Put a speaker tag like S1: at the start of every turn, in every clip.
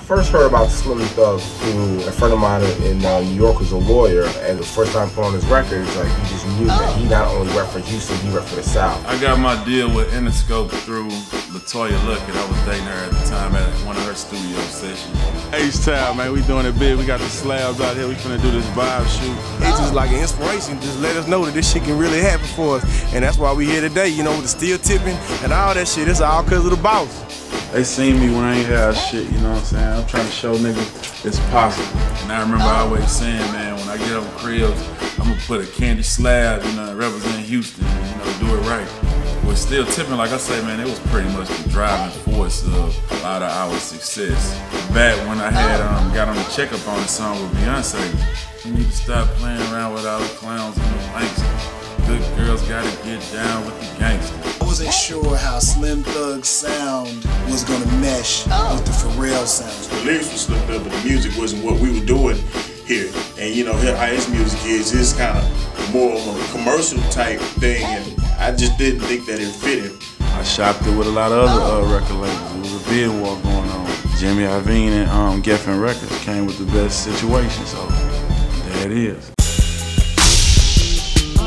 S1: first heard about Slim Thug through a friend of mine in New York who's a lawyer, and the first time put on his record, it's like he just knew that he not only rep for Houston, he rep for the South.
S2: I got my deal with Interscope through Latoya Luckett. I was dating her at the time at one of her studio sessions.
S3: H-Town, man, we doing it big. We got the slabs out here. We finna do this vibe shoot.
S4: It's just like an inspiration. Just let us know that this shit can really happen for us. And that's why we here today, you know, with the steel tipping and all that shit. It's all because of the boss.
S3: They seen me when I ain't had shit, you know what I'm saying? I'm trying to show niggas it's possible.
S2: And I remember always saying, man, when I get up cribs, I'm gonna put a candy slab, you know, represent Houston, you know, do it right. With Steel Tipping, like I say, man, it was pretty much the driving force of a lot of our success. Back when I had got on the checkup on the song with Beyonce, you need to stop playing around with all the clowns and the banks. Good girls gotta get down with the gangsters.
S5: I wasn't sure how Slim Thug's sound was gonna mesh with the Pharrell sound.
S6: The lyrics were slipped up, but the music wasn't what we were doing here. And you know, how his music is, it's kind of more of a commercial type thing, and I just didn't think that it fitted.
S3: I shopped it with a lot of other record labels. It was a bid war going on. Jimmy Iovine and Geffen Records came with the best situation, so there it is.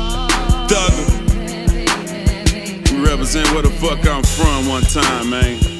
S2: Thugger. We represent where the fuck I'm from one time, man.